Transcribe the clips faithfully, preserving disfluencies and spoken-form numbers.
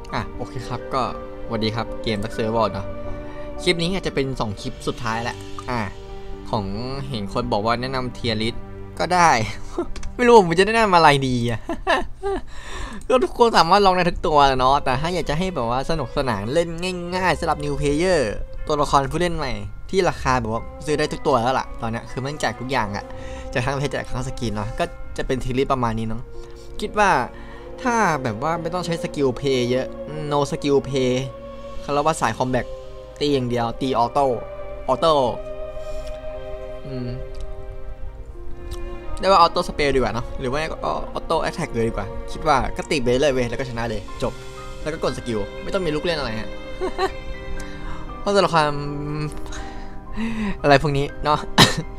อ่ะโอเคครับก็สวัสดีครับเกมดักเซอร์บอลเนาะคลิปนี้อาจจะเป็นสองคลิปสุดท้ายแหละอ่ะของเห็นคนบอกว่าแนะนำเทียร์ลิสต์ก็ได้ ไม่รู้ผมจะแนะนำอะไรดีอ่ะ ก็ทุกคนสามารถลองได้ทุกตัวเนาะแต่ถ้าอยากจะให้แบบว่าสนุกสนานเล่นง่ายๆสำหรับนิวเพลเยอร์ตัวละครผู้เล่นใหม่ที่ราคาแบบว่าซื้อได้ทุกตัวแล้วล่ะตอนนี้คือมันแจกทุกอย่างอ่ะจากทั้งเพจแจกทั้งสกินเนาะก็จะเป็นทีลิสต์ประมาณนี้เนาะคิดว่าถ้าแบบว่าไม่ต้องใช้สกิลเพย์เยอะ no สกิลเพย์เขาเรียกว่าสายคอมแบทตีอย่างเดียวตีออโต้ออโต้อืมได้ว่าออโต้สเปลดีกว่าเนาะหรือว่าออโต้แอคแท็กเลยดีกว่าคิดว่าก็ตีไปเลยเว้ยแล้วก็ชนะเลยจบแล้วก็กดสกิลไม่ต้องมีลูกเล่นอะไรฮะ เพราะตัวละครอะไรพวกนี้เนาะ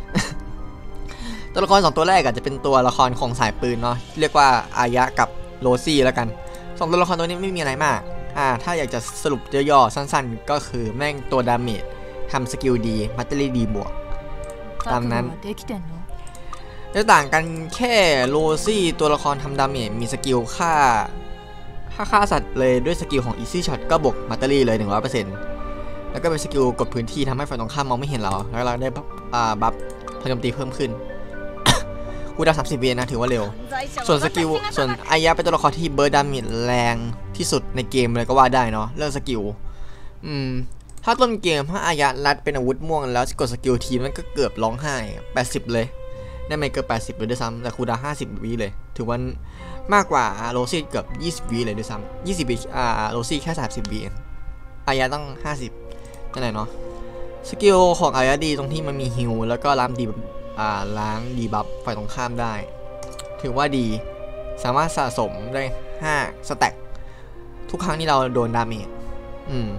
ตัวละครสองตัวแรกอาจจะเป็นตัวละครของสายปืนเนาะเรียกว่าอายะกับโรซี่แล้วกันสองตัวละครตัวนี้ไม่มีอะไรมากอ่าถ้าอยากจะสรุปย่อๆสั้นๆก็คือแม่งตัวดาเมจทำสกิลดีมัตเตอรี่ดีบวกตามนั้นจะต่างกันแค่โรซี่ตัวละครทำดาเมจมีสกิลฆ่าฆ่าฆ่าสัตว์เลยด้วยสกิลของ Easy Shot ก็บวกมัตเตอรี่เลย หนึ่งร้อยเปอร์เซ็นต์ แล้วก็เป็นสกิลกดพื้นที่ทำให้ฝ่ายตรงข้ามมองไม่เห็นเราแล้วเราได้อ่าบัฟพลังโจมตีเพิ่มขึ้น คูลดาวน์สามสิบวินะถือว่าเร็วส่วนสกิลส่วนอายะเป็นตัวละครที่เบิร์ดดาเมจแรงที่สุดในเกมเลยก็ว่าได้เนาะเรื่องสกิลอืมถ้าต้นเกมถ้าอายะรัดเป็นอาวุธม่วงแล้วกดสกิลทีมันก็เกือบร้องไห้แปดสิบเลยได้ไม่เกือบแปดสิบเลยด้วยซ้ำแต่คูลดาวน์ห้าสิบวิเลยถือว่ามากกว่าโรซี่เกือบยี่สิบวิเลยด้วยซ้ำยี่สิบวิอ่าโรซี่แค่สามสิบวิอายะต้องห้าสิบนั่นแหละเนาะสกิลของอายะดีตรงที่มันมีฮิลแล้วก็ล้างดีอ่าล้างดีบัฟฝ่ายตรงข้ามได้ถือว่าดีสามารถสะสมได้ห้าสแต็กทุกครั้งที่เราโดนดาเมจอืม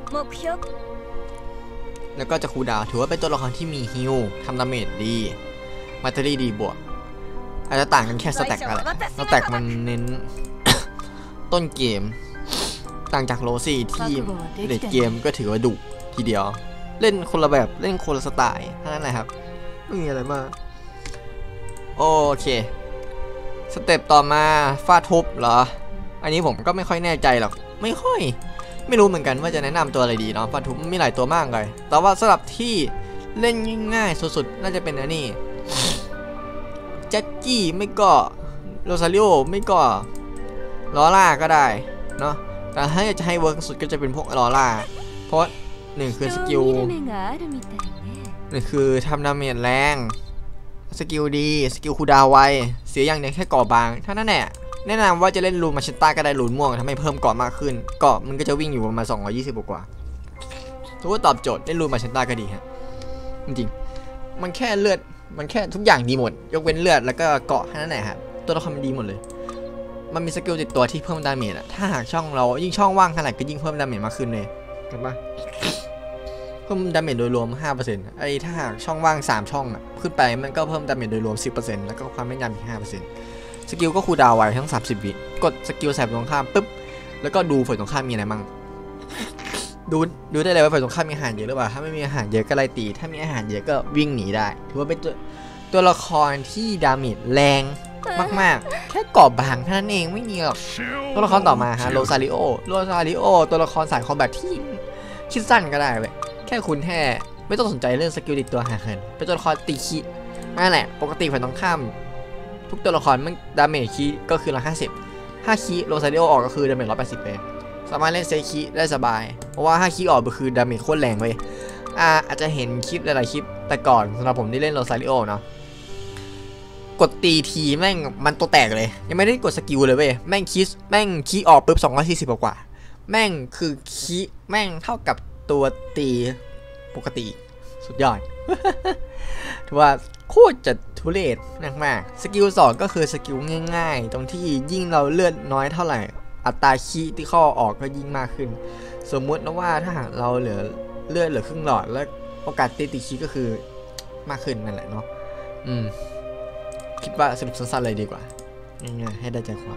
แล้วก็จะคูลดาวน์ถือว่าเป็นตัวละครที่มีฮิลทำดาเมจดีมัตเตอรี่ดีบวกอาจจะต่างกันแค่สแต็กอะไรสแต็กมันเน้น ต้นเกมต่างจากโรซี่ที่เลดเกมก็ถือว่าดุทีเดียวเล่นคนละแบบเล่นคนละสไตล์เท่านั้นแหละครับไม่มีอะไรมากโอเคสเต็ปต่อมาฟาดทุบเหรออันนี้ผมก็ไม่ค่อยแน่ใจหรอกไม่ค่อยไม่รู้เหมือนกันว่าจะแนะนำตัวอะไรดีเนาะฟาดทุบมีหลายตัวมากเลยแต่ว่าสำหรับที่เล่นง่ายๆสุดๆน่าจะเป็นอันนี้แจ็คกี้ไม่ก็โรซาริโอไม่ก็ลอร่าก็ได้เนาะแต่ถ้าอยากจะให้เวิร์กสุดก็จะเป็นพวกลอร่าเพราะหนึ่งคือสกิลหนึ่งคือทำดาเมจแรงสกิลดีสกิลคูลดาวน์ไวเสียอย่างเดียวแค่เกาะบางถ้านั่นแหละแนะนำว่าจะเล่นลูนมาเชนต้าก็ได้ลูนม่วงทำให้เพิ่มเกาะมากขึ้นเกาะมันก็จะวิ่งอยู่ประมาณสองร้อยยี่สิบกว่าถือว่าตอบโจทย์เล่นลูนมาเชนต้าก็ดีฮะจริงๆมันแค่เลือดมันแค่ทุกอย่างดีหมดยกเว้นเลือดแล้วก็เกาะแค่นั้นแหละครับตัวละครมันดีหมดเลยมันมีสกิลติดตัวที่เพิ่มดาเมจอะถ้าหากช่องเรายิ่งช่องว่างขนาดก็ยิ่งเพิ่มดาเมจมากขึ้นเลยเห็นปะเพิ่มดาเมจโดยรวม ห้าเปอร์เซ็นต์ ไอ้ถ้าหากช่องว่างสามช่องอะขึ้นไปมันก็เพิ่มดาเมจโดยรวม สิบเปอร์เซ็นต์ แล้วก็ความแม่นยำอีก ห้าเปอร์เซ็นต์ สกิลก็คูลดาวน์ไวทั้งสามสิบวิกดสกิลใส่ฝ่ายตรงข้ามปุ๊บแล้วก็ดูฝ่ายตรงข้ามมีอะไรมั่งดูดูได้เลยว่าฝ่ายตรงข้ามมีอาหารเยอะหรือเปล่าถ้าไม่มีอาหารเยอะก็ไล่ตีถ้ามีอาหารเยอะก็วิ่งหนีได้ถือว่าเป็นตัวตัวละครที่ดาเมจแรงมากๆแค่กรอบบางเท่านั้นเองไม่มีหรอกตัวละครต่อมาฮะโรซาริโอโรซาริโอตัวละครสายคอมแบทที่คิดสั้นก็ได้เว้ยแค่คุณแค่ไม่ต้องสนใจเรื่องสกิลติดตัวหาเงินเป็นตัวละครตีคีนั่นแหละปกติฝ่ายตรงข้ามทุกตัวละครมันดาเมจคีก็คือร้อยห้าสิบห้าคีโรซาริโอออกก็คือดาเมจร้อยแปดสิบเลยสามารถเล่นเซคีได้สบายเพราะว่าห้าคีออกก็คือดาเมจโคตรแรงเว้ยอ่าอาจจะเห็นคลิปหลายๆคลิปแต่ก่อนสำหรับผมที่เล่นโรซาริโอเนาะกดตีทีแม่งมันตัวแตกเลยยังไม่ได้กดสกิลเลยเว้ยแม่งคีแม่งคีออกปุ๊บสองร้อยสี่สิบกว่าแม่งคือคีแม่งเท่ากับตัวตีปกติสุดยอด ถือว่าโคตรจะทุเรศมากๆสกิลสองก็คือสกิลง่ายๆตรงที่ยิ่งเราเลือดน้อยเท่าไหร่อัตราคีที่ข้อออกก็ยิ่งมากขึ้นสมมุตินะว่าถ้าหากเราเหลือเลือดเหลือครึ่งหลอดแล้วโอกาสตีตีคีก็คือมากขึ้นนั่นแหละเนาะอืมคิดว่าสรุปสั้นๆเลยดีกว่าง่ายๆให้ได้ใจความ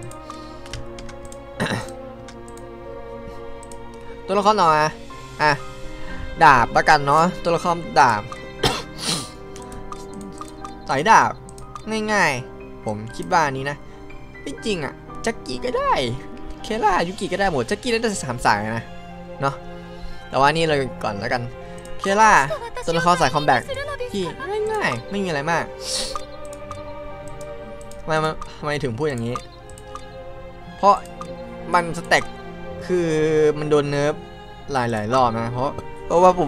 ตัวละครหน่อยอ่ะดาบประกันเนาะตัวละครดาบ สายดาบง่ายๆผมคิดว่านี้นะไม่จริงอ่ะจักกี้ก็ได้แค่ล่ายุกิก็ได้หมดจะกินได้แต่สามสายนะเนาะแต่ว่านี่เลยก่อนแล้วกันเคล่าตัวละครสายคอมแบทที่ง่ายๆไม่มีอะไรมากทำไมทำไมถึงพูดอย่างนี้เพราะมันสแต็กคือมันโดนเนิร์ฟหลายๆรอบนะเพราะเพราะว่าผม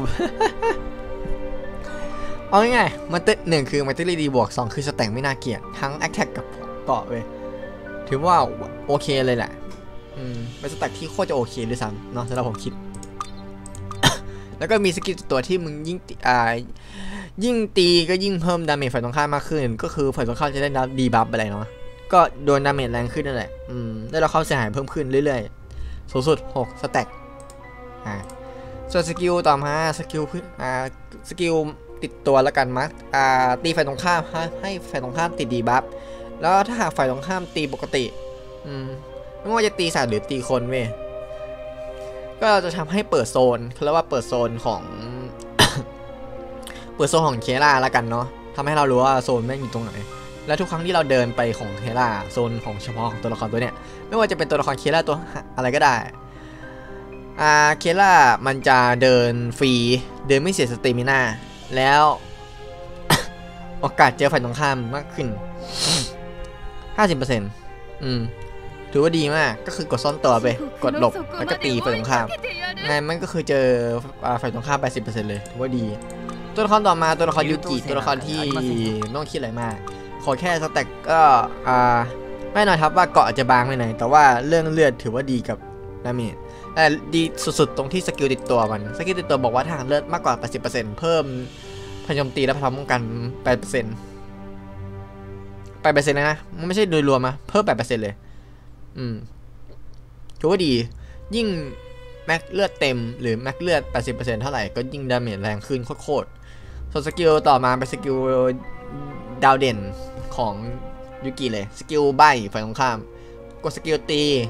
เอาง่ายๆมันเต้นหนึ่งคือมันเต้นดีบวกสองคือสแต็กไม่น่าเกลียดทั้งแอคแท็กกับเกาะเลยถือว่าโอเคเลยแหละอืมเป็นสแต็กที่โคตรจะโอเคด้วยซ้ำเนาะสำหรับผมคิด แล้วก็มีสกิลตัวที่มึงยิ่งอ่ายิ่งตีก็ยิ่งเพิ่มดาเมจฝ่ายตรงข้ามมากขึ้นก็คือฝ่ายตรงข้ามจะได้รับดีบัฟอะไรเนาะก็โดนดาเมจแรงขึ้นนั่นแหละอืมได้รับความเสียหายเพิ่มขึ้นเรื่อยๆสูงสุดหกสแต็กอ่าส่วนสกิลต่อมาสกิลอ่าสกิลติดตัวแล้วกันมั้งอ่าตีฝ่ายตรงข้ามให้ฝ่ายตรงข้ามติดดีบัฟแล้วถ้าหากฝ่ายตรงข้ามตีปกติอืมไม่ว่าจะตีสัตว์หรือตีคนเว้ยก็จะทำให้เปิดโซนเขาเรียกว่าเปิดโซนของ เปิดโซนของเคล่าแล้วกันเนาะทำให้เรารู้ว่าโซนแม่งอยู่ตรงไหนและทุกครั้งที่เราเดินไปของเคล่าโซนของเฉพาะของตัวละครตัวเนี้ยไม่ว่าจะเป็นตัวละครเคล่าตัวอะไรก็ได้อ่าเคล่ามันจะเดินฟรีเดินไม่เสียสเตมิน่าแล้ว โอกาสเจอฝ่ายตรงข้ามมากขึ้น ห้าสิบเปอร์เซ็นต์ อืมถือว่าดีมากก็คือกดซ่อนตัวไปกดหลบแล้วก็ตีฝ่ายตรงข้ามไงมันก็คือเจอฝ่ายตรงข้าม แปดสิบเปอร์เซ็นต์ เลยถือว่าดีตัวละครต่อมาตัวละครยูกิตัวละครที่ไม่ต้องคิดอะไรมากขอแค่สแต็กก็อ่าไม่น่อยครับว่าเกาะจะบางไปไหนแต่ว่าเรื่องเลือดถือว่าดีกับดาเมจแต่ดีสุดๆตรงที่สกิลติดตัวมันสกิลติดตัวบอกว่าถ้าเลือดมากกว่า แปดสิบเปอร์เซ็นต์ เพิ่มพลังโจมตีและพลังป้องกัน แปดเปอร์เซ็นต์ แปดเปอร์เซ็นต์เลยนะมันไม่ใช่โดยรวมนะเพิ่ม แปดเปอร์เซ็นต์ เลยอืมถือว่าดียิ่งแม็กเลือดเต็มหรือแม็กเลือด แปดสิบเปอร์เซ็นต์ เท่าไหร่ก็ยิ่งดาเมจแรงขึ้นโคตรๆส่วนสกิลต่อมาเป็นสกิลดาวเด่นของยูกิเลยสกิลใบฝ่ายตรงข้ามกดสกิลตี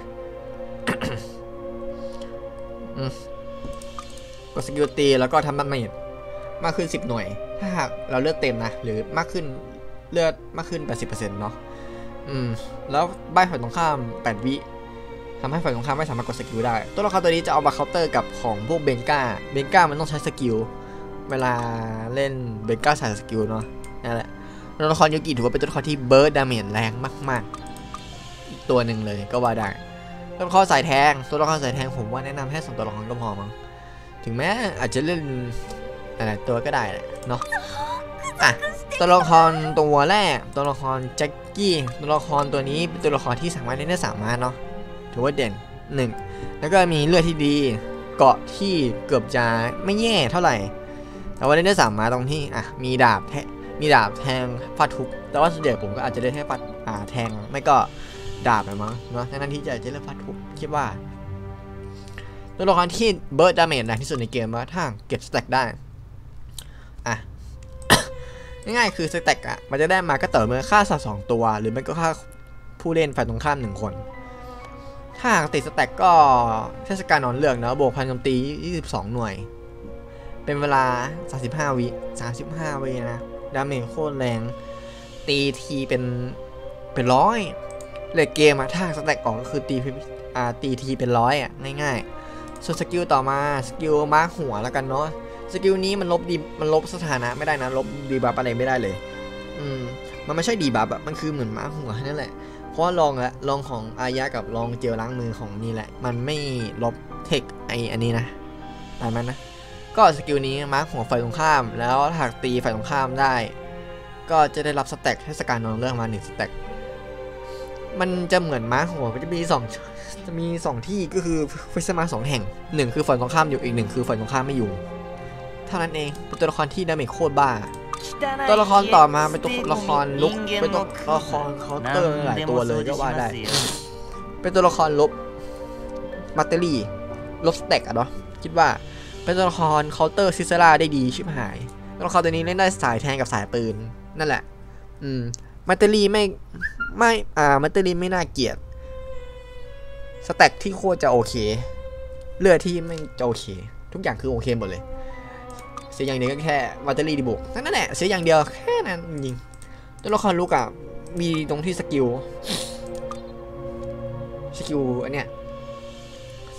กดสกิลตีแล้วก็ทำดาเมจมากขึ้นสิบหน่วยถ้าหากเราเลือดเต็มนะหรือมากขึ้นเลือดมากขึ้น แปดสิบเปอร์เซ็นต์ เนาะอืมแล้วใบฝ่ายตรงข้ามแปดวิทำให้ฝ่ายตรงข้ามไม่สามารถกดสกิลได้ตัวละครตัวนี้จะเอามาเคาน์เตอร์กับของพวกเบงก้าเบงก้ามันต้องใช้สกิลเวลาเล่นเบงก้าใส่สกิลเนาะนั่นแหละตัวละครยูกิถือว่าเป็นตัวละครที่เบิร์ดดาเมจแรงมากๆอีกตัวหนึ่งเลยก็ว่าได้ตัวละครสายแทงตัวละครสายแทงผมว่าแนะนำแค่สองตัวละครก็พอมั้งถึงแม้อาจจะเล่นอะไรตัวก็ได้แหละเนาะอ่ะตัวละครตัวแรกตัวละครแจ็คกี้ตัวละครตัวนี้เป็นตัวละครที่สามารถเล่นได้สามารถเนาะถือว่าเด่นหนึ่งแล้วก็มีเลือดที่ดีเกาะที่เกือบจะไม่แย่เท่าไหร่แต่ว่าเล่นได้สามารถตรงที่อ่ะมีดาบแทมีดาบแทงฟาดทุบแต่ว่าส่วนใหญ่ผมก็อาจจะเล่นแค่ฟาดอ่าแทงไม่ก็ดาบไปมั้งเนาะทั้งนั้นที่จะจะเล่นฟาดทุบคิดว่าตัวละครที่เบิร์ดดาเมจแรงที่สุดในเกมว่าถ้าเก็บสแต็กได้อ่ะ ง่ายๆคือสแต็กอ่ะมันจะได้มาก็ต่อเมื่อฆ่าสัตว์สองตัวหรือไม่ก็ฆ่าผู้เล่นฝ่ายตรงข้ามหนึ่งคนถ้าหากติดสแต็กก็เทศกาลนอนเลือกนะบวกพลังโจมตียี่สิบสองหน่วยเป็นเวลาสามสิบห้าวิสามสิบห้าวินะดาเมจโคตรแรงตีทีเป็นเป็นร้อยเลยเกมอะถ้าสแต็กออกก็คือตีอ่าตีทีเป็นร้อยอ่ะง่ายๆส่วนสกิลต่อมาสกิลมาร์คหัวแล้วกันเนาะสกิลนี้มันลบดีมันลบสถานะไม่ได้นะลบดีบัฟอะไรไม่ได้เลยอืมมันไม่ใช่ดีบัฟอะมันคือเหมือนมาร์คหัวนั่นแหละเพราะว่าลองละลองของอายะกับลองเจลล้างมือของนี่แหละมันไม่ลบเทคไออันนี้นะตามนั้นนะก็สกิลนี้มาร์คหัวฝ่ายตรงข้ามแล้วหากตีฝ่ายตรงข้ามได้ก็จะได้รับสแต็กเทศกาลนอนเรื่องมาหนึ่งสแต็กมันจะเหมือนมาร์คหัวมันจะมีสองจะมีสองที่ก็คือฟิสมาสองแห่งหนึ่งคือฝ่ายตรงข้ามอยู่อีกหนึ่งคือฝ่ายตรงข้ามไม่อยู่เท่านั้นเองเป็นตัวละครที่ดาเมจโคตรบ้าตัวละครต่อมาเป็นตัวละครลุกเป็นตัวละครเคาน์เตอร์หลายตัวเลยก็ว่าได้เป็นตัวละครลบมัตเตอรี่ลบสแต็กอะเนาะคิดว่าเป็นตัวละครเคาน์เตอร์ซิซาร่าได้ดีชิบหายตัวละครตัวนี้เล่นได้สายแทงกับสายปืนนั่นแหละอืมมัตเตอรี่ไม่ไม่อ่ามัตเตอรี่ไม่น่าเกลียดสแต็กที่โคตรจะโอเคเลือดที่ไม่จะโอเคทุกอย่างคือโอเคหมดเลยเสียอย่างเดียวก็แค่มัตเตอรี่ดีบุกนั่นแหละเสียอย่างเดียวแค่นั้นจริงตัวละครลูกอะมีตรงที่สกิลสกิลอันเนี้ย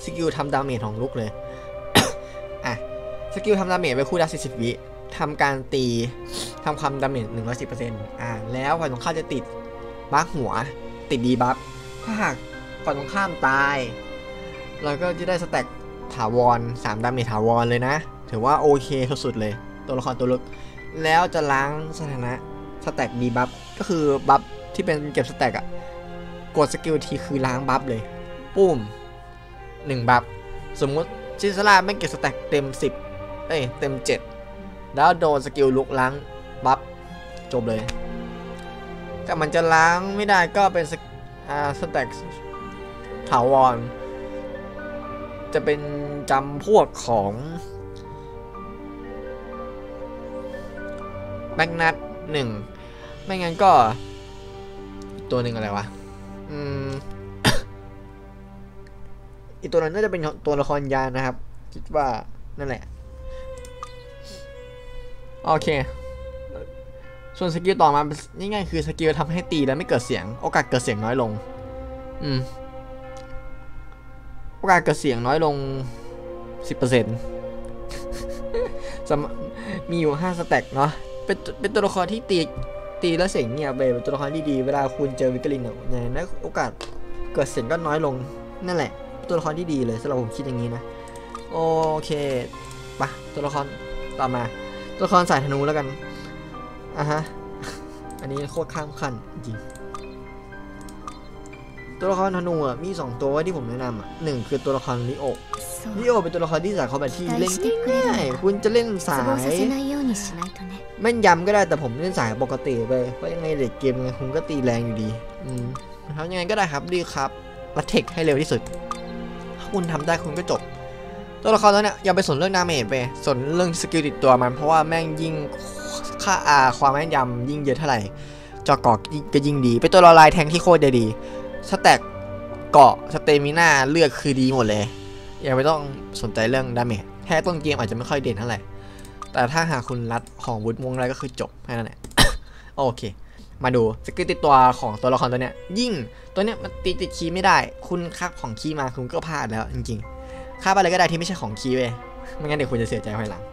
สกิลทำดาเมจของลุกเลย อ่ะสกิลทำดาเมจไปคู่ละสี่สิบวิทำการตีทำความดาเมจหนึ่งร้อยสิบเปอร์เซ็นต์อ่าแล้วฝ่ายตรงข้ามจะติดบัฟหัวติดดีบัฟถ้าหากฝ่ายตรงข้ามตายเราก็จะได้สแต็กถาวรสามดาเมจถาวรเลยนะถือว่าโอเคสุดๆเลยตัวละครตัวลึกแล้วจะล้างสถานะสแต็กดีบัฟก็คือบัฟที่เป็นเก็บสแต็กอะกดสกิลทีคือล้างบัฟเลยปุ้มหนึ่งบัฟสมมุติชิซาร่าไม่เก็บสแต็กเต็มสิบเอ้ยเต็มเจ็ดแล้วโดนสกิลลุกล้างบัฟจบเลยแต่มันจะล้างไม่ได้ก็เป็นอ่าสแต็กถาวรจะเป็นจำพวกของแมกนัทหนึ่งไม่งั้นก็ตัวหนึ่งอะไรวะอืม อีกตัวนั้นน่าจะเป็นตัวละครยานนะครับคิดว่านั่นแหละโอเคส่วนสกิลต่อมานี่ง่ายคือสกิลทำให้ตีแล้วไม่เกิดเสียงโอกาสเกิดเสียงน้อยลงอืมโอกาสเกิดเสียงน้อยลง สิบเปอร์เซ็นต์ มีอยู่ห้าสแต็กเนาะเป็นเป็นตัวละครที่ตีตีแล้วเสียงเงียบไปเป็นตัวละครที่ดีเวลาคุณเจอวิกฤตเนี่ยในนั้นโอกาสเกิดเสียงก็น้อยลงนั่นแหละตัวละครที่ดีเลยสำหรับผมคิดอย่างนี้นะโอเคปะตัวละครต่อมาตัวละครสายธนูแล้วกันอ่ะฮะอันนี้โคตรข้ามขั้นจริงตัวละครธนูอ่ะมีสองตัวที่ผมแนะนำอ่ะหนึ่งคือตัวละครลิโอลิโอเป็นตัวละครที่สายเขาแบบที่เล่นง่ายคุณจะเล่นสายแม่นยำก็ได้แต่ผมเล่นสายปกติไปเพราะยังไงเด็กเกมไงคุณก็ตีแรงอยู่ดีอืมทำยังไงก็ได้ครับดีครับรัดเทคให้เร็วที่สุดถ้าคุณทำได้คุณก็จบตัวละครตัวเนี้ยอย่าไปสนเรื่องดาเมจไปสนเรื่องสกิลติดตัวมันเพราะว่าแม่งยิ่งค่าอาความแม่นยำยิ่งเยอะเท่าไหร่จอกอกก็ยิ่งดีเป็นตัวละลายแทงที่โคตรดีสแต็กเกาะสเตมิน่าเลือกคือดีหมดเลยอย่าไปต้องสนใจเรื่องดาเมจแค่ต้นเกมอาจจะไม่ค่อยเด่นเท่าไหร่แต่ถ้าหากคุณรัดของวุฒิมงอะไรก็คือจบแค่นั้นแหละ โอเคมาดูสกิลติดตัวของตัวละครตัวเนี้ยยิ่งตัวเนี้ยมันตีติดคีย์ไม่ได้คุณคับของคีย์มาคุณก็พลาดแล้วจริงๆคับอะไรก็ได้ที่ไม่ใช่ของคีย์เว้ยไม่งั้นเดี๋ยวคุณจะเสียใจภายหลัง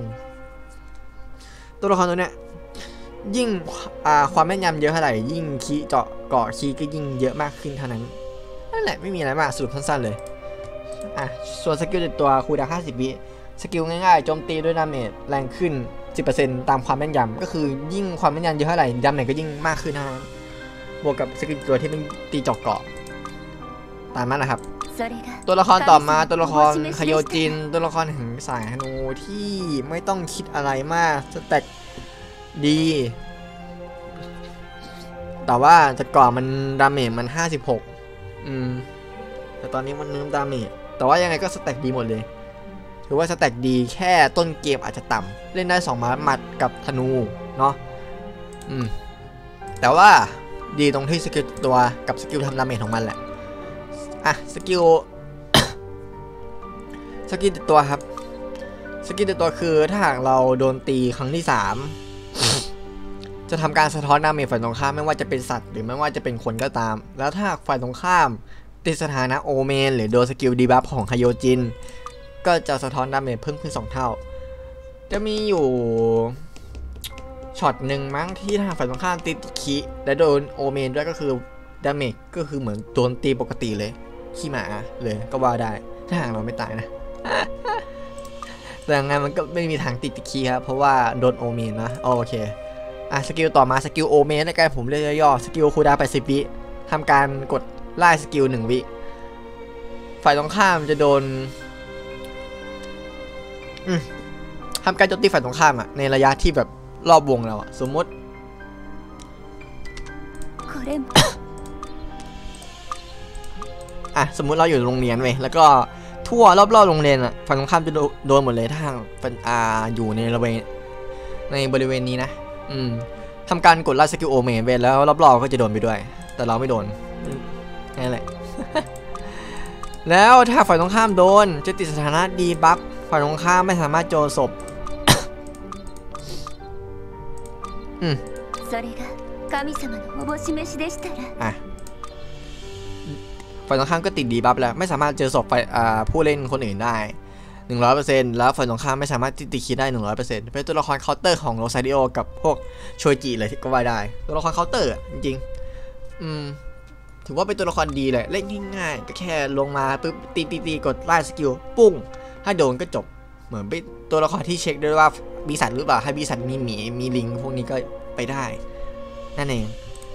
ตัวละครตัวเนี้ยยิ่งความแม่นยำเยอะเท่าไหร่ยิ่งคีย์เจาะเกาะคีย์ก็ยิ่งเยอะมากขึ้นเท่านั้นนั่นแหละไม่มีอะไรมากสรุปสั้นๆเลยอ่ะส่วนสกิลติดตัวคูลดาวน์ห้าสิบวิสกิลง่ายๆโจมตีด้วยดาเมจแรงขึ้น สิบเปอร์เซ็นต์ ตามความแม่นยำก็คือยิ่งความแม่นยำเยอะเท่าไหร่ดาเมจก็ยิ่งมากขึ้นนะบวกกับสกิลตัวที่เป็นตีเจาะเกาะตามนั้นนะครับตัวละครต่อมาตัวละครคาโยจินตัวละครแห่งสายธนูที่ไม่ต้องคิดอะไรมากสแต็กดีแต่ว่าแต่ก่อนมันดาเมจมันห้าสิบหกอืมแต่ตอนนี้มันเนื้อดาเมจแต่ว่ายังไงก็สแต็กดีหมดเลยถือว่าสแต็กดีแค่ต้นเกมอาจจะต่ำเล่นได้สองหมัดหมัดกับธนูเนาะอืมแต่ว่าดีตรงที่สกิลตัวกับสกิลทำดาเมจของมันแหละอ่ะสกิล สกิลติดตัวครับสกิลติดตัวคือถ้าหากเราโดนตีครั้งที่สาม จะทำการสะท้อนดาเมจฝ่ายตรงข้ามไม่ว่าจะเป็นสัตว์หรือไม่ว่าจะเป็นคนก็ตามแล้วถ้าฝ่ายตรงข้ามติดสถานะโอเมนหรือโดนสกิลดีบัฟของคาโยจินก็จะสะท้อนดาเมจเพิ่มขึ้นสองเท่าจะมีอยู่ช็อตหนึ่งมั้งที่ทางฝ่ายตรงข้ามติดคีและโดนโอเมนด้วยก็คือดาเมจก็คือเหมือนโดนตีปกติเลยขี้หมาเลยก็ว่าได้ถ้าหากเราไม่ตายนะ แต่ยังไงมันก็ไม่มีทางติดคีครับเพราะว่าโดนโอเมนนะโอเคอ่ะสกิลต่อมาสกิลโอเมนในการผมเรียกย่อสกิลคูลดาวน์แปดสิบวิทำการกดไล่สกิลหนึ่งวิฝ่ายตรงข้ามจะโดนทำการโจมตีฝ่ายตรงข้ามอะในระยะที่แบบรอบวงเราอะสมมติ อ่ะสมมุติเราอยู่โรงเรียนเว้ยแล้วก็ทั่วรอบๆโรงเรียนอะฝ่ายตรงข้ามจะโดนหมดเลยถ้าเป็นอาอยู่ในบริเวณในบริเวณนี้นะอืมทำการกดไล่สกิลโอเมนเว้ยแล้วรอบๆก็จะโดนไปด้วยแต่เราไม่โดนนั่นแหละ แล้วถ้าฝ่ายตรงข้ามโดนจะติดสถานะดีบัฟฝ่ายตรงข้ามไม่สามารถโจมศพอืมอ่ะฝ่ฝ่ายตรงข้ามก็ติดดีบัฟแล้วไม่สามารถเจอศพผู้เล่นคนอื่นได้ หนึ่งร้อยเปอร์เซ็นต์ แล้วฝ่ายตรงข้ามไม่สามารถติดคิดได้ หนึ่งร้อยเปอร์เซ็นต์ เป็นตัวละครเคาน์เตอร์ของโรซาริโอกับพวกโชจิเลยที่ก็ว่าได้ตัวละครเคาน์เตอร์จริงๆอืมถือว่าเป็นตัวละครดีเลยเล่นง่ายๆก็แค่ลงมาปุ๊บตีตีตีกดไล่สกิลปุ้งถ้าโดนก็จบเหมือนเป็นตัวละครที่เช็คด้วยว่าบีสัตหรือเปล่าถ้าบีสัตมีหมีมีลิงพวกนี้ก็ไปได้นั่นเอง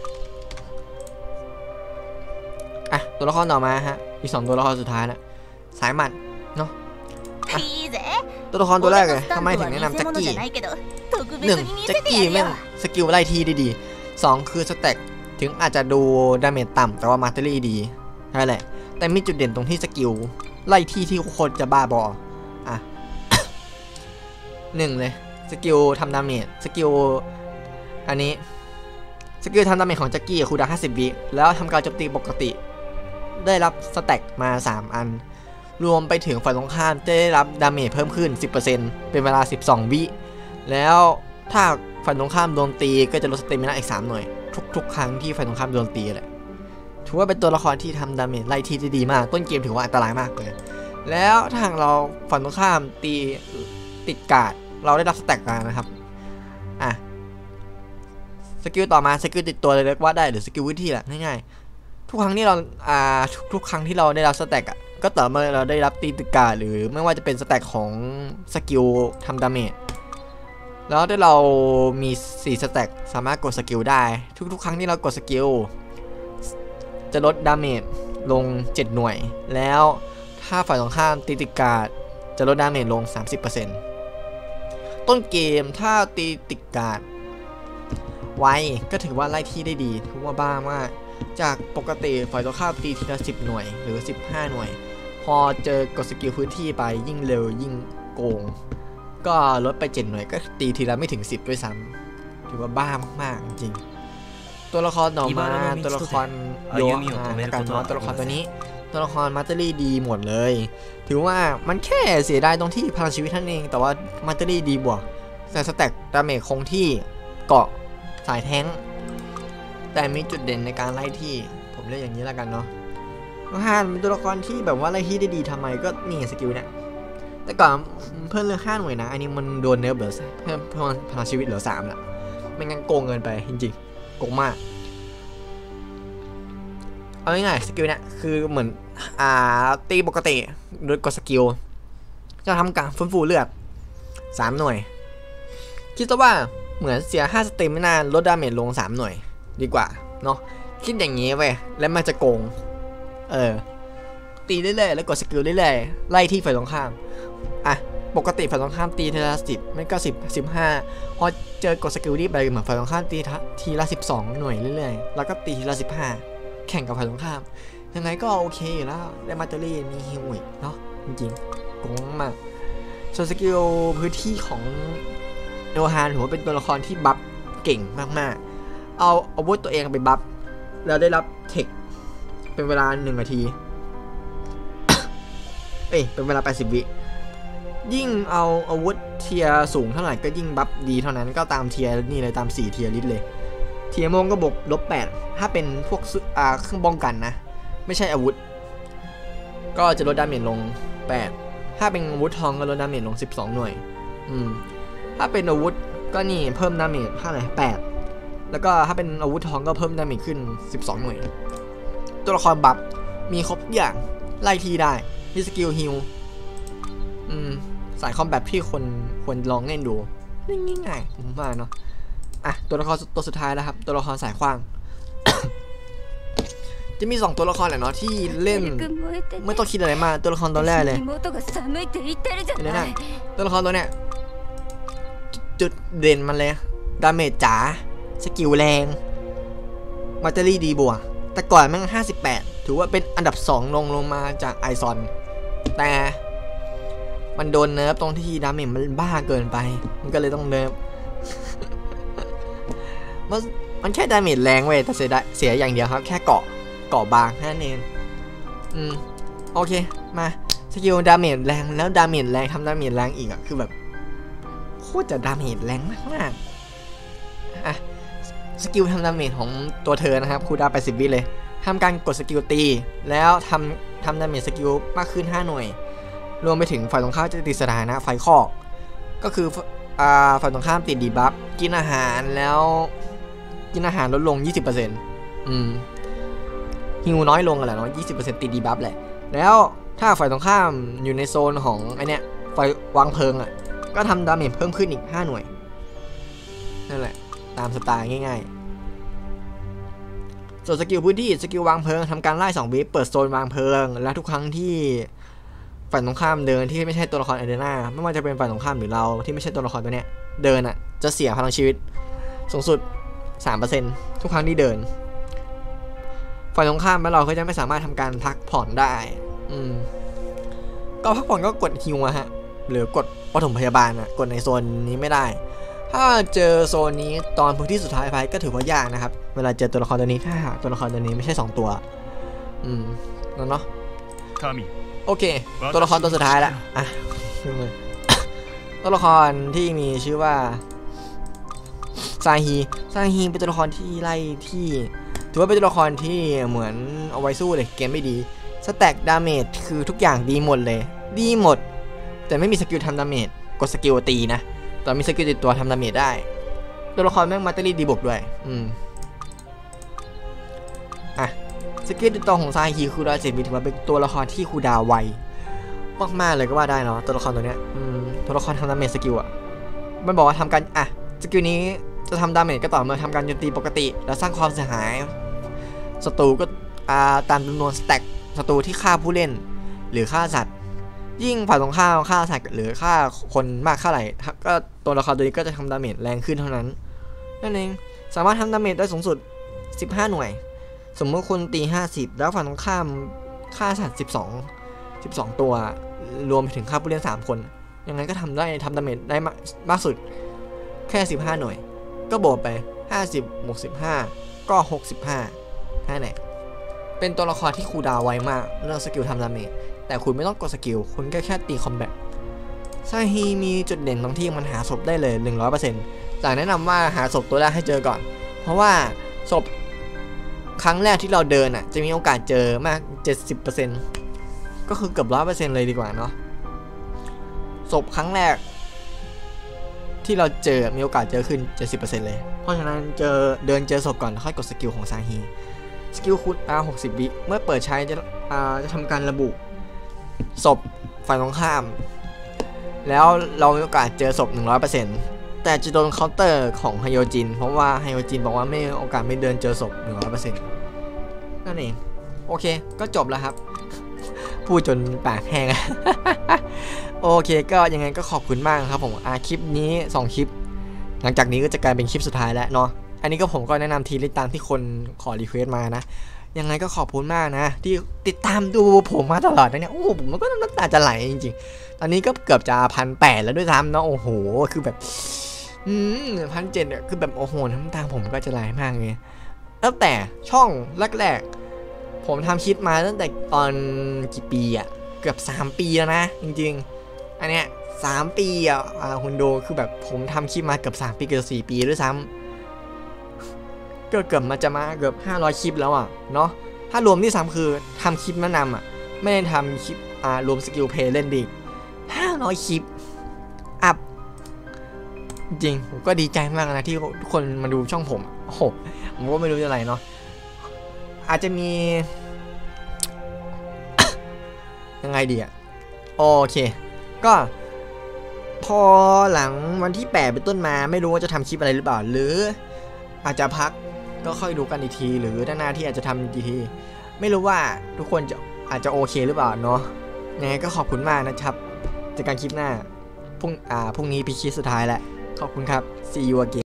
อ่ะตัวละครต่อมาฮะอีกสองตัวละครสุดท้ายนะสายหมัดเนาะตัวละครตัวแรกเลยทำไมถึงแนะนำแจ็คกี้หนึ่งแจ็คกี้แม่งสกิลไล่ทีได้ดีสองคือสแต็กถึงอาจจะดูดาเมจต่ำแต่ว่ามาสเตอรี่ดีนั่นแหละแต่มีจุดเด่นตรงที่สกิลไล่ที่ที่คนจะบ้าบออ่ะ หนึ่งเลยสกิลทำดาเมจสกิลอันนี้สกิลทำดาเมจของแจ็คกี้คูลดาวน์ห้าสิบวิแล้วทำการโจมตีปกติได้รับสแต็กมาสามอันรวมไปถึงฝ่ายตรงข้ามจะได้รับดาเมจเพิ่มขึ้น สิบเปอร์เซ็นต์ เป็นเวลาสิบสองวิแล้วถ้าฝ่ายตรงข้ามโดนตีก็จะลดสเตมินาอีกสามหน่วยทุกๆครั้งที่ฝ่ายตรงข้ามโดนตีแหละถือว่าเป็นตัวละครที่ทำดาเมจไล่ทีได้ดีมากต้นเกมถือว่าอันตรายมากเลยแล้วถ้าหากเราฝ่ายตรงข้ามตีติดการ์ดเราได้รับสแต็กมานะครับอ่ะสกิลต่อมาสกิลติดตัวเลยเรียกว่าได้หรือสกิลวิธีแหละง่ายๆทุกครั้งที่เราอ่าทุกครั้งที่เราได้รับสแต็กอ่ะก็ต่อเมื่อเราได้รับตีติดการ์ดหรือไม่ว่าจะเป็นสแต็กของสกิลทำดาเมจแล้วถ้าเรามีสี่สแต็กสามารถกดสกิลได้ทุกๆครั้งที่เรากดสกิลจะลดดาเมจลงเจ็ดหน่วยแล้วถ้าฝ่ายตรงข้ามตีติดการ์ดจะลดดาเมจลง สามสิบเปอร์เซ็นต์ ต้นเกมถ้าตีติดการ์ดไวก็ถือว่าไล่ที่ได้ดีถือว่าบ้ามากจากปกติฝ่ายตรงข้ามตีทีละสิบหน่วยหรือสิบห้าหน่วยพอเจอกดสกิลพื้นที่ไปยิ่งเร็วยิ่งโกงก็ลดไปเจ็ดหน่วยก็ตีทีละไม่ถึงสิบด้วยซ้ำถือว่าบ้ามากๆจริงตัวละครต่อมาตัวละครโยฮาการนอนตัวละครตัวนี้ตัวละครมาสเตอรี่ดีหมดเลยถือว่ามันแค่เสียดายตรงที่พลังชีวิตท่านเองแต่ว่ามาสเตอรี่ดีบวกแต่สแต็กดาเมจคงที่เกาะสายแท้งแต่มีจุดเด่นในการไล่ที่ผมเรียกอย่างนี้แล้วกันเนาะฮานเป็นตัวละครที่แบบว่าไล่ที่ได้ดีทำไมก็นี่สกิลเนี่ยแต่ก่อนเพิ่มเรื่องห้าหน่วยนะอันนี้มันโดนเนิร์ฟเหลือเพิ่มเพิ่มพลังชีวิตเหลือสามละไม่งั้นโกงเงินไปจริงๆโกงมากเอาง่ายๆสกิลเนี่ยคือเหมือนอ่าตีปกติโดยกดสกิลจะทำการฟื้นฟูเลือดสามหน่วยคิดซะว่าเหมือนเสียห้าสเตมินาลดดาเมจลงสามหน่วยดีกว่าเนาะคิดอย่างนี้เว้ยแล้วมันจะโกงเออตีเรื่อยๆแล้วกดสกิลเรื่อยๆไล่ที่ฝ่ายตรงข้ามอ่ะปกติฝ่ายตรงข้ามตีทีละสิบไม่ก็สิบสิบห้าพอเจอกดสกิลนี่ไปเหมือนฝ่ายตรงข้ามตีทีละสิบสองหน่วยเรื่อยๆแล้วก็ตีทีละสิบห้าแข่งกับฝ่ายตรงข้ามยังไงก็โอเคอยู่แล้วได้มาเตอรี่มีฮิวอีกเนาะจริงๆโกงมากส่วนสกิลพื้นที่ของโยฮานถือว่าเป็นตัวละครที่บัฟเก่งมากๆเอาอาวุธตัวเองไปบัฟแล้วได้รับเทคเป็นเวลาหนึ่งนาที เอ้ยเป็นเวลาแปดสิบวิยิ่งเอาอาวุธเทียสูงเท่าไหร่ก็ยิ่งบัฟดีเท่านั้นก็ตามเทียนี่เลยตามสี่เทียลิสเลยเทียโมงก็บวกลบแปดถ้าเป็นพวกอ่าเครื่องป้องกันนะไม่ใช่อาวุธก็จะลดดาเมจลงแปดถ้าเป็นอาวุธทองก็ลดดาเมจลงสิบสองหน่วยอืมถ้าเป็นอาวุธก็นี่เพิ่มดาเมจเท่าไหร่แปดแล้วก็ถ้าเป็นอาวุธทองก็เพิ่มดาเมจขึ้นสิบสองหน่วยตัวละครบัฟมีครบทุกอย่างไล่ทีได้มีสกิลฮิลอืมสายคอมแบทที่คนควรลองเล่นดูง่ายๆผมว่าเนาะอ่ะตัวละครตัวสุดท้ายแล้วครับตัวละครสายขว้าง จะมีสองตัวละครแหละเนาะที่เล่นไม่ต้องคิดอะไรมากตัวละครตัวแรกเลยเดี๋ยวนะตัวละครตัวเนี้ยจุดเด่นมันเลยดาเมจจ๋าสกิลแรงมาเตอรี่ดีบวกแต่ก่อนแม่งห้าสิบแปดถือว่าเป็นอันดับสองลงลงมาจากไอซอนแต่มันโดนเนิร์ฟตรงที่ดาเมจมันบ้าเกินไปมันก็เลยต้องเนิร์ฟ มันมันแค่ดาเมจแรงเว้ยแต่เสียเสียอย่างเดียวครับแค่เกาะเกาะบางแค่นั้นเองอืมโอเคมาสกิลดาเมจแรงแล้วดาเมจแรงทำดาเมจแรงอีกอ่ะคือแบบโคตรจะดาเมจแรงมากๆอ่ะสกิลทำดาเมจของตัวเธอนะครับคูลดาวน์แปดสิบวิเลยทำการกดสกิลตีแล้วทำทำดาเมจสกิลมากขึ้นห้าหน่วยรวมไปถึงฝ่ายตรงข้ามจะติดสถานะไฟคอกก็คืออ่าฝ่ายตรงข้ามติดดีบัฟกินอาหารแล้วกินอาหารลดลง ยี่สิบเปอร์เซ็นต์ อืมฮิวน้อยลงกันแหละเนาะ ยี่สิบเปอร์เซ็นต์ ติดดีบัฟแหละแล้วถ้าฝ่ายตรงข้ามอยู่ในโซนของไอเนี้ยไฟวางเพลิงอ่ะก็ทำดาเมจเพิ่มขึ้นอีกห้าหน่วยนั่นแหละตามสไตล์ง่ายๆส่วนสกิลพื้นที่สกิลวางเพลิงทำการไล่สองวิเปิดโซนวางเพลิงและทุกครั้งที่ฝ่ายตรงข้ามเดินที่ไม่ใช่ตัวละครเอเดน่าไม่ว่าจะเป็นฝ่ายตรงข้ามหรือเราที่ไม่ใช่ตัวละครตัวเนี้ยเดินอ่ะจะเสียพลังชีวิตสูงสุด สามเปอร์เซ็นต์ ทุกครั้งที่เดินฝ่ายตรงข้ามแล้วเราก็จะไม่สามารถทำการพักผ่อนได้อืมก็พักผ่อนก็กดฮิวอะฮะหรือกดปฐมพยาบาลอะกดในโซนนี้ไม่ได้ถ้าเจอโซนนี้ตอนพื้นที่สุดท้ายไปก็ถือว่ายากนะครับเวลาเจอตัวละครตัวนี้ถ้าหากตัวละครตัวนี้ไม่ใช่สองตัวอืมนั่นเนาะโอเคตัวละครตัวสุดท้ายละอ่ะตัวละครที่มีชื่อว่าซาฮีซาฮีเป็นตัวละครที่ไล่ที่ถือว่าเป็นตัวละครที่เหมือนเอาไว้สู้เลยเกมไม่ดีสแต็กดาเมจคือทุกอย่างดีหมดเลยดีหมดแต่ไม่มีสกิลทำดาเมจกดสกิลตีนะแต่มีสกิลติดตัวทำดาเมจได้ตัวละครแม่งมาตอรี่ดีบวกด้วยอืมอ่ะสกิลติดตัวของซาฮีคูดาวเจ็ดมีถือว่าเป็นตัวละครที่คูดาวไวมากๆเลยก็ว่าได้เนาะตัวละครตัวเนี้ยอืมตัวละครทำดาเมจสกิลอ่ะมันบอกว่าทำการอ่ะสกิลนี้จะทำดาเมจก็ต่อเมื่อทำการโจมตีปกติแล้วสร้างความเสียหายศัตรูก็อ่าตามจำนวนสแต็กศัตรูที่ฆ่าผู้เล่นหรือฆ่าสัตว์ยิ่งฝ่ายตรงข้ามฆ่าสัตว์หรือฆ่าคนมากเท่าไหร่ก็ตัวละครตัวนี้ก็จะทำดาเมจแรงขึ้นเท่านั้นนั่นเองสามารถทำดาเมจได้สูงสุดสิบห้าหน่วยสมมติคุณตีห้าสิบแล้วฝ่ายตรงข้ามฆ่าสัตว์สิบสอง สิบสองตัวรวมไปถึงฆ่าผู้เล่นสามคนยังไงก็ทำได้ทำดาเมจได้มากสุดแค่สิบห้าหน่วยก็บวกไปห้าสิบบวกสิบห้าก็หกสิบห้าแค่ไหนเป็นตัวละครที่คูลดาวน์ไวมากเรื่องสกิลทำดาเมจแต่คุณไม่ต้องกดสกิลคุณแค่แค่ตีคอมแบทซาฮีมีจุดเด่นตรงที่มันหาศพได้เลย หนึ่งร้อยเปอร์เซ็นต์ แต่แนะนำว่าหาศพตัวแรกให้เจอก่อนเพราะว่าศพครั้งแรกที่เราเดินอ่ะจะมีโอกาสเจอมาก เจ็ดสิบเปอร์เซ็นต์ ก็คือเกือบ หนึ่งร้อยเปอร์เซ็นต์ เลยดีกว่าเนาะศพครั้งแรกที่เราเจอมีโอกาสเจอขึ้น เจ็ดสิบเปอร์เซ็นต์ เลยเพราะฉะนั้นเจอเดินเจอศพก่อนแล้วค่อยกดสกิลของซาฮีสกิลคูลดาวน์หกสิบวิเมื่อเปิดใช้จะอ่าจะทำการระบุศพฝ่ายตรงข้ามแล้วเรามีโอกาสเจอศพ หนึ่งร้อยเปอร์เซ็นต์ แต่จะโดนเคาน์เตอร์ของไฮโอจินเพราะว่าไฮโอจินบอกว่าไม่โอกาสไม่เดินเจอศพ หนึ่งร้อยเปอร์เซ็นต์ นั่นเองโอเคก็จบแล้วครับพูดจนปากแห้ง โอเคก็ยังไงก็ขอบคุณมากครับผมอ่าคลิปนี้สองคลิปหลังจากนี้ก็จะกลายเป็นคลิปสุดท้ายแล้วเนาะอันนี้ก็ผมก็แนะนำทีลิสต์ตามที่คนขอรีเควสต์มานะยังไงก็ขอบคุณมากนะที่ติดตามดูผมมาตลอดนะเนี่ยโอ้ผมมันก็น้ำตาจะไหลจริงๆตอนนี้ก็เกือบจะพันแปดแล้วด้วยซ้ำเนาะโอ้โหคือแบบอืมพันเจ็ดเนี่ยคือแบบโอ้โหน้ำตาผมก็จะไหลมากเลยตั้งแต่ช่องแรกๆผมทำคลิปมาตั้งแต่ตอนกี่ปีอะเกือบสามปีแล้วนะจริงๆอันเนี้ยสามปีอ่ะคุณดูคือแบบผมทำคลิปมาเกือบสามปีเกือบสี่ปีด้วยซ้ำเกือบเกือบมาจะมาเกือบห้าร้อยคลิปแล้วอ่ะเนาะถ้ารวมที่ซ้ำคือทำคลิปแนะนำอ่ะไม่ได้ทำคลิปอ่ารวมสกิลเพลย์เล่นดีห้าร้อยคลิปอัพจริงผมก็ดีใจมากนะที่ทุกคนมาดูช่องผมโอ้โหผมก็ไม่รู้จะอะไรเนาะอาจจะมี ยังไงดีอ่ะโอเคก็พอหลังวันที่แปดเป็นต้นมาไม่รู้ว่าจะทำคลิปอะไรหรือเปล่าหรืออาจจะพักก็ค่อยดูกันอีกทีหรือด้านหน้าที่อาจจะทำอีกทีไม่รู้ว่าทุกคนจะอาจจะโอเคหรือเปล่าเนาะยังไงก็ขอบคุณมากนะครับเจอกันคลิปหน้าพรุ่งอ่าพรุ่งนี้เป็นคลิปสุดท้ายแหละขอบคุณครับ see you again